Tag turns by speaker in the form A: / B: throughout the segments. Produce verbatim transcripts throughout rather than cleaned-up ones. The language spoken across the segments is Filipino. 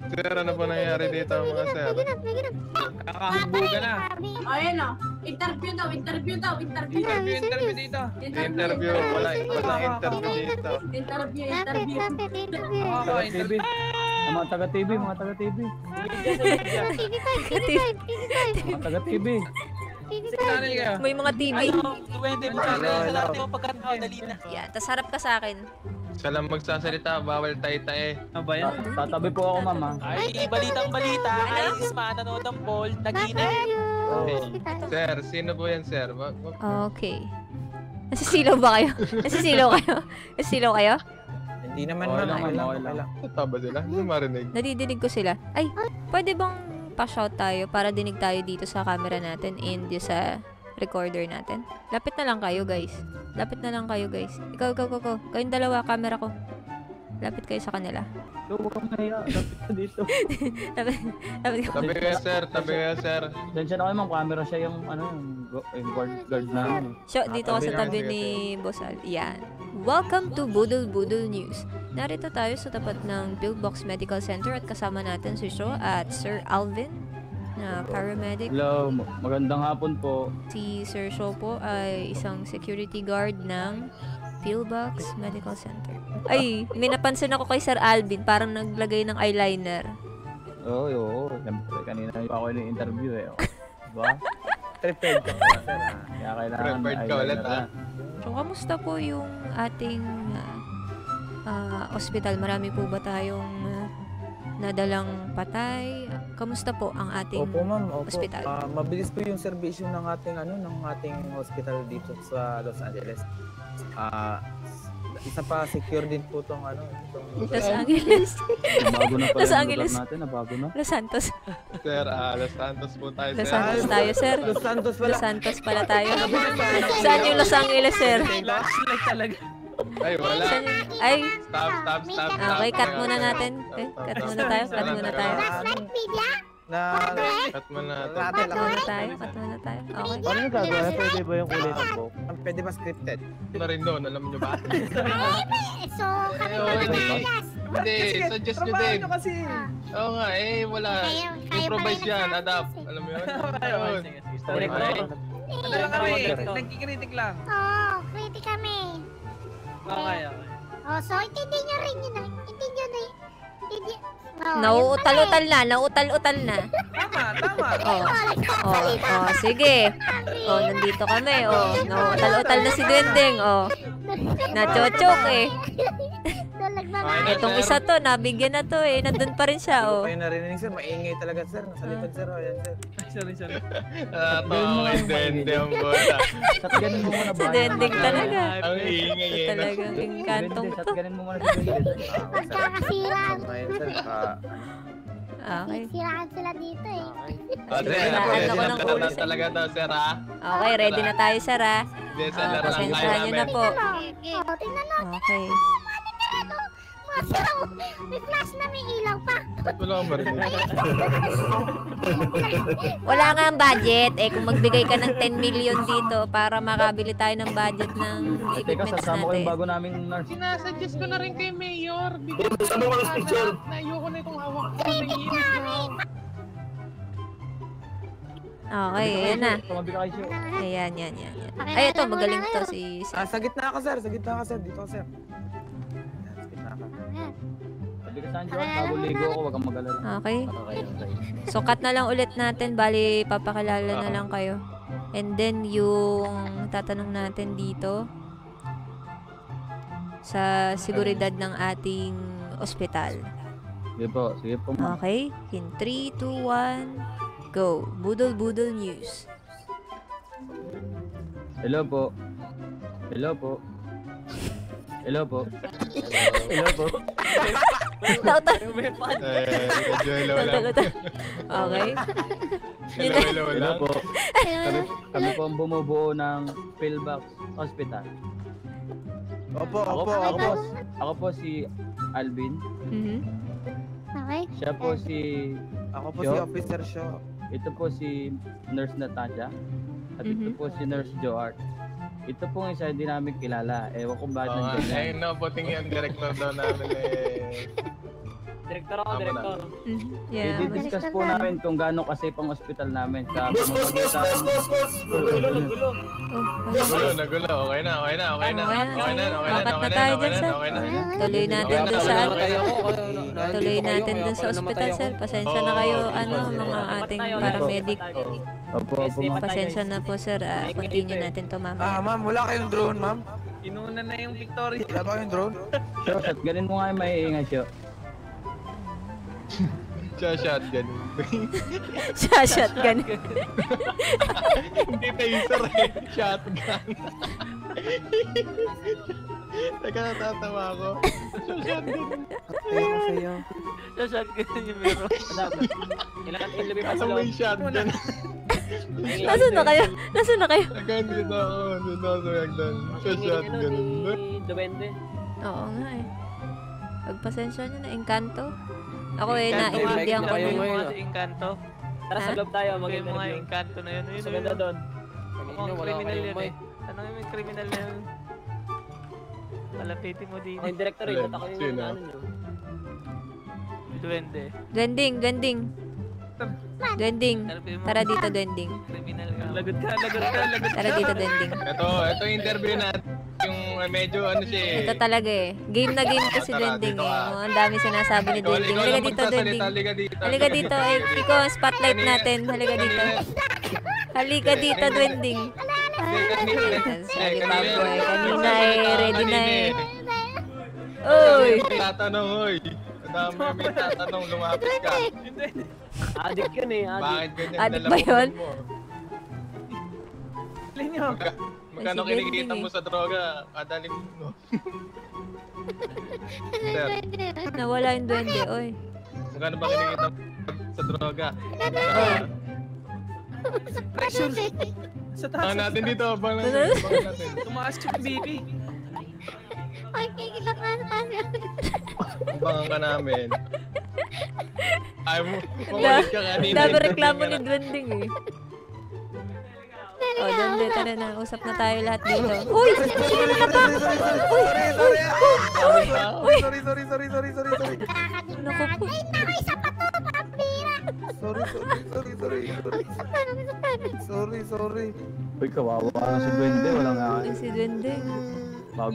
A: Sir, ano po nangyayari dito mga sir?
B: Kakahambuga na.
C: Ayun o. Interview daw, interview daw, interview.
B: Interview, interview dito.
A: Interview, wala, wala interview dito.
C: Interview, interview.
B: Ako, interview.
D: Mga taga-T V, mga taga-T V. Mga taga-T V.
B: Signal kayo.
E: May mga T V.
F: Duwende mo sa akin. Sa lahat mo pagkakadali na.
E: Yan, tas harap ka sa akin.
A: Siya lang magsasalita, bawal tay-tay.
B: Ano ba yan?
D: Tatabi po ako, mama.
F: Ay, balitang balita. Ay, Isma, nanood ng ball. Naginip.
A: Sir, sino po yan, sir? Wag, wag.
E: Okay. Nasisilaw ba kayo? Nasisilaw kayo? Nasisilaw kayo?
B: Hindi naman
D: Okay
B: man.
D: lang,
B: Okay lang,
D: okay
B: okay lang.
A: Taba sila? Hindi marinig.
E: Nadidinig ko sila. Ay, pwede bang pa-shout tayo para dinig tayo dito sa camera natin and yung sa recorder natin? Lapit na lang kayo, guys. Lapit na lang kayo, guys. Ikaw, ikaw, ikaw, ikaw. Kayong dalawa, camera ko. Lapit kayo sa kanila.
D: So, huwag kang mahiya. Lapit ka dito.
E: Lapit, lapit ko.
A: Tabi kayo, sir. Tabi kayo, sir.
D: Diyan na kayo, ma'am. Camera siya yung, ano, yung gu- yung guard, guard namin. eh.
E: So, dito ko sa tabi ni Boss Al. Yan. Welcome to Budol Budol News. Narito tayo sa tapat ng Pillbox Medical Center at kasama natin si Sho at Sir Alvin na paramedic.
D: Hello, ma- magandang hapon po.
E: Si Sir Sho po ay isang security guard ng Pillbox Medical Center. Ay, may napansin ako kay Sir Alvin, parang naglagay ng eyeliner.
D: Oo, oo. Siyempre, kanina pa ako yung interview eh. oh. Diba?
B: Prepared ka pa, sir. ah.
D: Kaya kailangan
A: Prepared ka ulit, ah.
E: So, kamusta po yung ating ah, ah, ospital? Marami po ba tayong ah, nadalang patay? Kamusta po ang ating
B: Opo, ma'am. Opo.
E: ospital?
B: Ah, mabilis po yung serbisyo ng ating ano, ng ating hospital dito sa Los Angeles. Ah, isa pa secure din po tong ano, itong
E: Los Angeles.
D: Bago na pala
E: Los
D: yung
E: Angeles.
D: lugar natin, nabago na.
E: Los Santos.
A: Sir, ah, Los Santos po tayo,
E: Los
A: sir.
E: Santos tayo, sir.
B: Los Santos
E: Los
B: pala.
E: Santos pala tayo. Saan yung Los Angeles, sir?
F: Flashlight talaga.
A: Ay, wala.
E: Saan yung... Ay,
A: Stop, stop, stop. stop.
E: okay, cut muna natin. Okay, cut muna tayo, cut muna tayo.
B: Na
A: Cut muna natin.
E: Cut muna tayo, cut muna tayo. Okay.
D: Paano yung gagawin? Pwede ba yung kulay ng book?
B: ang pwede ba scripted?
A: Na rin doon, alam nyo ba?
G: So, kami
A: Oo, hindi.
G: magbibigas.
A: Hindi, suggest nyo din.
B: kasi.
A: Oo nga, eh, wala.
G: Kayo, kayo
A: Improvise
G: pala
A: yan,
G: nagsabi
A: adapt.
G: kasi.
A: Alam mo yun?
F: Ayun.
A: Ayun.
F: Director.
B: Ano lang kami? Nagkikritik lang.
G: Oo, kritik kami.
F: Okay, okay.
G: Oh, so, intindi nyo rin yun. ah. Intindi nyo na yun. Intindi. Oh,
E: Nauutal-utal na, nauutal-utal na.
B: Tama, tama.
E: Oh, oh, oh, sige. Oh, nandito kami. Oh, nauutal-utal na si Dwendeng. Oh, nachochok eh. Itong isa to, nabigyan na to eh. Nandun pa rin siya, oh.
B: Kayo narinig sir, maingay talaga sir. Nasa likod sir, oh, yan sir.
F: Sorry, sorry.
A: Nakatawa kay Dende ang bola.
D: Shotgunin mo muna ba?
E: Si Dendeng talaga.
A: Ang ingay eh.
E: Talagang engkantong to.
D: Shotgunin mo muna si Dendeng.
G: Magkakasiraan.
B: Ngayon sir, baka
E: Okay.
G: Siraan sila dito eh.
A: Ah, sir,
E: Wala,
A: ako,
E: ano ko ng
A: sinasabi
E: ulo, sir.
A: talaga to, sir, ha?
E: Okay, ready na tayo, sir, ah.
A: Hindi, sir,
E: Ah,
A: laro lang tayo
E: pasensyahan nyo na
A: namin.
E: po.
G: Oh, tingnan mo.
E: Okay.
G: Ano? Mga siraw. May flash na may ilaw pa.
A: Ba't wala akong marinig?
E: Wala nga ang budget. Eh, kung magbigay ka ng ten million dito para makabili tayo ng budget ng
D: Teka,
E: equipments
D: sasama ko
E: natin.
D: yung bago naming nurse.
H: Sinasuggest ko na rin kay Mayor. Bigyan ko sa mga picture. Na ayoko na itong hawak ko. Nanginginig na ako.
E: Okay, ayan na.
D: Tumabi ka kay Sio.
E: Ayan, yan, yan, yan. Ay, ito, magaling to si... si
B: Ah, sa gitna ka sir, sa gitna ka sir, dito ka sir. Sa gitna ka.
D: Tabi ka saan, John? Bago ligo ako, wag kang mag-alala.
E: Okay.
D: Okay, okay.
E: So, cut na lang ulit natin. Bali, papakilala na lang kayo. And then, yung tatanong natin dito sa seguridad ng ating ospital.
D: Sige po, sige po. ma'am.
E: Okay? In three, two, one, go. Budol Budol News.
D: Hello po. Hello po. Hello po. Hello po.
E: Nautal.
A: Eh, medyo hello lang.
E: Nautal. Okay.
A: Hello, hello
D: Hello
A: lang.
D: po. Kami, kami po ang bumubuo ng Pillbox Hospital.
B: Opo,
D: Ako,
B: opo,
D: ako,
B: opo.
D: po, ako po si Alvin.
E: Mhm.
G: Okay.
D: Siya po si...
B: Ako po
D: Yo.
B: si Officer Shaw.
D: Ito po si Nurse Natasha. At ito
E: Mhm.
D: po si Nurse Joart. Ito po isa hindi namin kilala. Ewan ko ba
A: Oo nga,
D: nandiyan yan.
A: ayun na, buting yung director daw namin eh.
F: Direktor ako,
A: Tama
F: direktor.
E: Mhm. Yeah.
D: I-discuss po namin kung gaano kasi pang ospital namin sa pamamagitan.
F: Gulo, gulo.
E: Oh,
A: Nagulo, nagulo. Okay na, okay na, okay na.
E: Okay na.
A: Okay na, okay na,
E: Apat na
A: okay na,
E: tayo
A: okay
E: dyan,
A: na,
E: sir.
A: okay na.
E: tuloy natin dun sa tuloy natin dun sa
H: ospital,
E: ospital, sir. Pasensya na kayo, ano, mga ating paramedic.
D: Opo, opo, ma'am.
E: Pasensya na po, sir. Ah, continue natin to,
B: Ah,
E: mama.
B: ma'am, wala kayong drone, ma'am.
H: Inuna na yung Victoria.
B: Wala ba kayong drone?
D: Sure, shot. Ganin mo nga yung maiingat siya.
A: Siya shotgun.
E: Siya, shotgun.
A: Hindi taser eh. Shotgun. Teka, natatawa ako. Siya shotgun.
B: Ayun kasi yung...
F: Shotgun yung meron. Kailangan ilubay pa sa
A: Kasama
F: loob.
A: yung shotgun.
E: Nasaan na kayo? Nasaan na kayo?
A: Hanggang dito ako. Dito ako sa hagdan. Siya shotgun.
F: Duwende.
E: Oo nga eh. Pagpasensya nyo na, Encanto. Ako eh,
F: Encanto,
E: naiintindihan ko
F: kayo
E: na.
F: mo yung Encanto. Tara sa
E: Ha?
F: loob tayo,
I: Maganda
F: maganda
I: mga
F: yung
I: engkanto na yun. Ayun,
F: Mas
I: ayun,
F: maganda
I: ayun.
F: doon.
I: Mukhang criminal yun eh. Ano yung criminal na yun? Malapitin mo din.
F: Ang director,
A: Alin?
F: ibat ako yung
A: Sino?
F: ano nyo.
I: Duwende.
E: Dwending, dwending. Dwending.
I: Interview mo.
E: Tara dito, dwending.
I: Criminal ka. Lagot ka, lagot ka, lagot ka.
E: Tara dito, dwending.
A: Ito, ito yung interview natin. Yung eh, medyo ano siya eh.
E: Ito talaga eh. Game na game to si
A: Tara,
E: Dwending
A: dito
E: eh.
A: ka.
E: Oh, ang dami sinasabi ni
A: Ikaw,
E: Dwending.
A: ikaw
E: Halika
A: lang
E: dito,
A: magsasalita.
E: Dwending.
A: Halika dito.
E: Halika dito. Eh, Pico, spotlight natin. Halika dito. Halika dito, Dwending. Sige, baboy. Kanina eh, ready na eh. Uy!
A: May tatanong, oy. Madami may tatanong, lumapit ka.
F: Addict yun eh, addict.
A: Bakit ganyan
E: Addict ba
A: nalamunan
E: yun?
A: mo?
H: Linyo.
A: Magka- Magkano
E: Si
A: kinikita
E: Dwending
A: mo
E: eh.
A: sa droga? Kada linggo. Sir,
E: Nawala yung duwende, oy.
A: magkano ba kinikita mo sa droga?
H: Pressure. Sa taas.
A: Abangan natin dito, abangan natin. Abangan natin.
H: Tumaas yung B P.
G: Ay, kailangan kasi.
A: Abangan ka namin. Ay mo, makulit ka kanina.
E: Dami
A: interview
E: reklamo
A: ka
E: ni
A: na.
E: Dwending eh. Oh, Dwende, tara na. Usap na tayo lahat dito. Uy! Sino ka pa?
B: Sorry, sorry, sorry, sorry, sorry, sorry, sorry.
E: Naku po.
G: Ay, naku, isa pa to, pambira.
B: Sorry, sorry, sorry, sorry, sorry. Sorry, sorry.
D: Uy, kawawa ka si Duwende. Wala nga.
E: Ay, si Dwending.
D: Bag.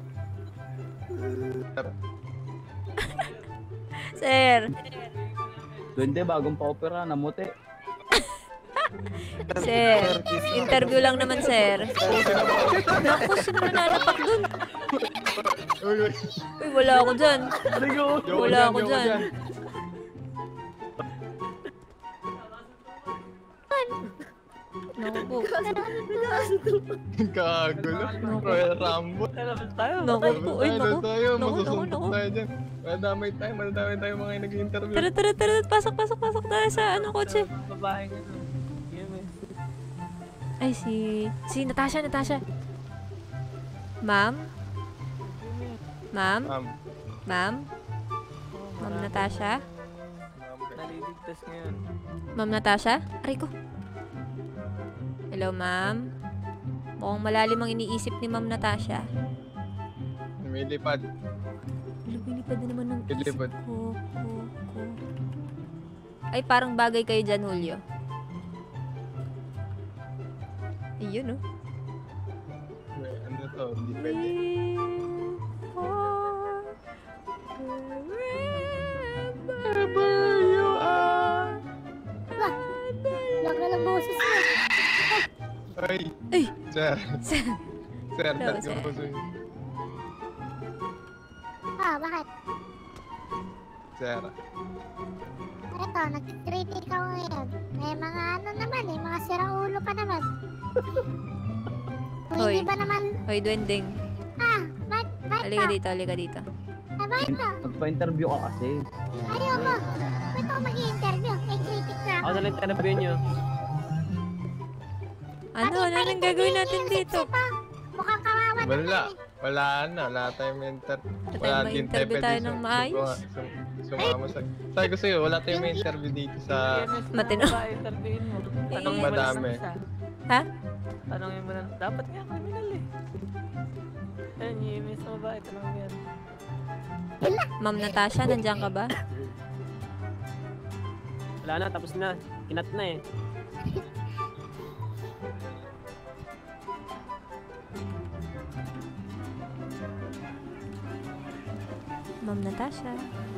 E: Sir!
D: Duwende, bagong pa-opera. Namuti.
E: Sir! Interview lang naman, sir. Naku, sino nananapak dun?
A: Uy, uy.
E: Uy, wala ako dyan.
A: Joke
E: Wala
A: lang,
E: ako
A: joke
E: dyan.
A: lang.
E: Naku po.
A: Kagulo. Royal Rumble.
I: Lalabas tayo.
E: Naku po. Uy,
A: Tayo,
E: naku.
A: tayo,
E: Naku, naku,
A: masusuntok
E: naku.
A: tayo dyan. Madamay tayo, madamay tayo mga nag-interview.
E: Tara, tara, tara. Pasok, pasok, pasok tayo sa ano, kotse.
I: Babae nga no. Game eh.
E: Ay, si... Si Natasha, Natasha. Ma'am? Ma'am?
A: Ma'am,
E: Ma'am?
I: Oh,
E: Ma'am
I: marami.
E: Natasha?
A: ma'am,
I: Naliligtas ngayon.
E: Ma'am Natasha? Aray ko. Hello, ma'am. Mukhang malalim ang iniisip ni Ma'am Natasha.
A: may lipad.
E: Lumilipad na naman ng isip
A: Lumilipad.
E: ko, ko, ko. Ay, parang bagay kayo dyan, Julio. Iyon, oh.
A: May ano to, hindi pwede.
E: Wherever you are.
G: Laki ng boses mo.
A: Ay,
E: Ay!
A: sir,
E: Sir,
A: sir,
E: Hello,
A: ba't
E: sir.
A: yung puso yun?
G: Ah, bakit?
A: Sir,
G: Eto, nag-critic ako ngayon. May mga ano naman eh, mga siraulo pa naman. Kung
E: Hoy.
G: hindi ba naman,
E: hoy, Duwending.
G: ah, ba't, ba't
E: Halika
G: ba?
E: dito, halika dito.
G: Ah, bakit ba?
D: Magpa-interview ka kasi.
G: Ayoko. Ba't ako mag-i-interview? May critic na
F: Ako
G: ako.
F: na lang interview nyo.
E: Ano, ano nang gagawin natin dito?
G: Pa. Mukhang kawawa
A: wala.
G: naman eh.
A: Wala na, wala tayong inter...
E: Wala
A: Wala
E: tayong
A: din tayo
E: ma-interview
A: pwede
E: tayo
A: sum-
E: ng maayos.
A: sum- sum- Sumama sa... Sabi ko sa'yo, wala tayong may interview dito sa...
E: Matino.
I: Babae, interviewin mo. Tanongin mo lang
A: Madami.
I: isa.
E: Ha?
I: Tanongin mo lang. Dapat nga criminal eh. Ayun, yung sa babae. Tanongin mo yan.
E: Ma'am Natasha, nandiyan ka ba?
J: Wala na, tapos na. Kinat na eh.
E: Ma'am Natasha.